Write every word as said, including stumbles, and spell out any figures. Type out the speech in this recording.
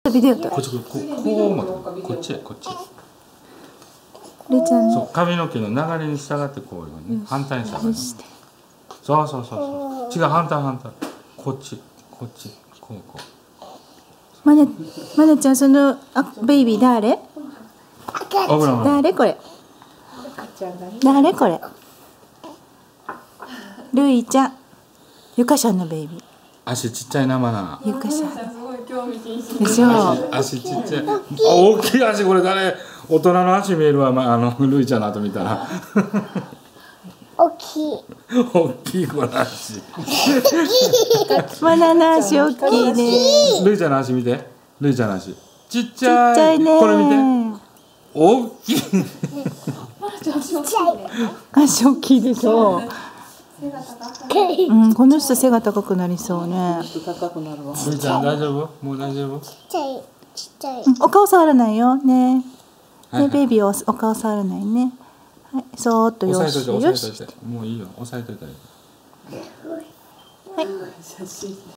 ビデオ撮る。 こっちこここう持ってこっちへこっち。 れいちゃんそう髪の毛の流れに従ってこういうね反対にしたらね。そうそうそうそう。違う反対反対。こっちこっちこうこう。 まなまなちゃんそのあベイビー誰？ あぶらぶら。 誰これ？誰これ？ルイちゃん。ゆかしゃんのベイビー。 足ちっちゃいなまな。 ゆかしゃん。 でしょ。足ちっちゃい。あ大きい足これ誰？大人の足見えるわ、まあ、あのルイちゃんの後見たら。 大きい。 大きいこの足。 まなの足大きいね。 ルイちゃんの足見て。ルイちゃんの足。ちっちゃい。 ちっちゃいね。 これ見て。大きい。 足大きいでしょ。うん、この人背が高くなりそうね。 ルイちゃん大丈夫？もう大丈夫？ ちっちゃい。ちっちゃい。 お顔触らないよね。ね、ベイビーおお顔触らないね。はい、そーっとよしよし。 もういいよ。押さえといて。 はい。